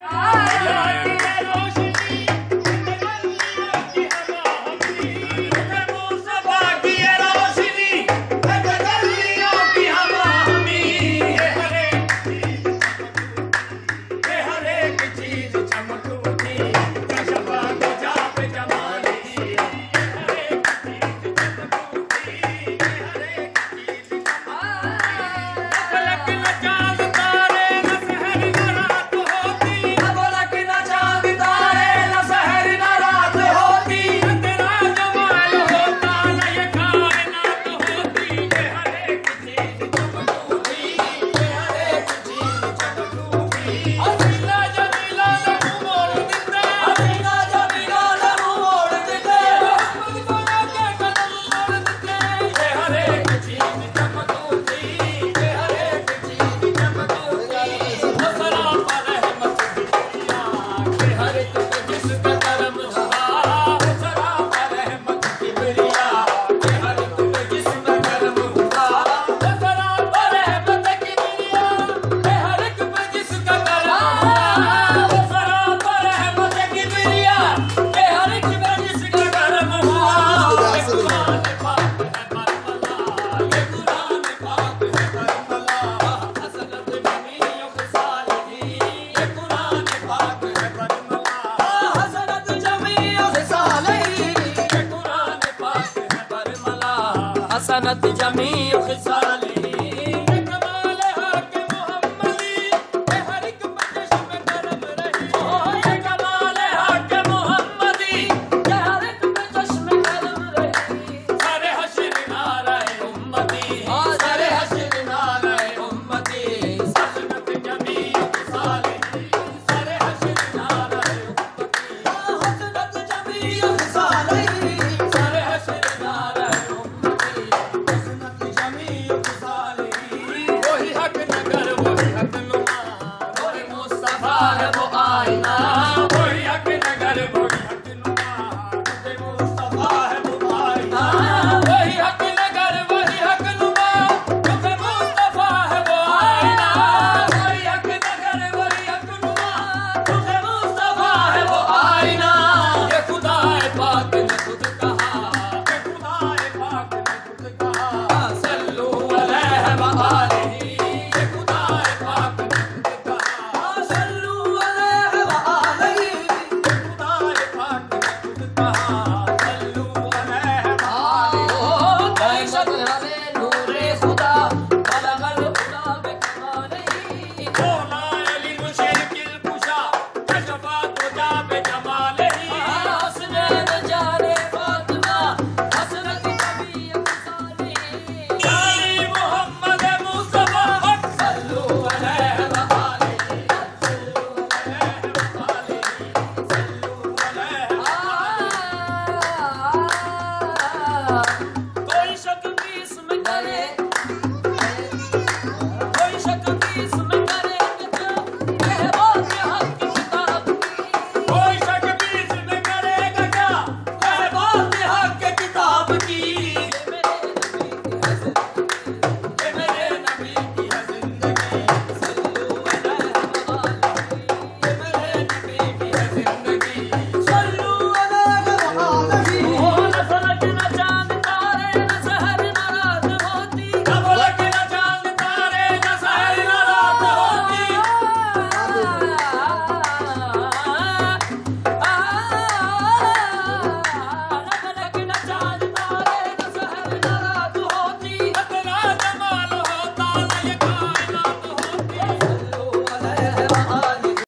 हसनत जमी खिसाली कमाल हक मोहम्मदी हर एक बख्श में करम रही ये कमाल हक मोहम्मदी हर एक बख्श में करम रही सारे हश्र नाराए उम्मती सारे हश्र नाराए उम्मती हसनत जमी खिसाली सारे हश्र नाराए उम्मती हसनत जमी खिसाली सारे हश्र नाराए वही हक नगर वही हक नुमा वही मुस्तफा है वो आईना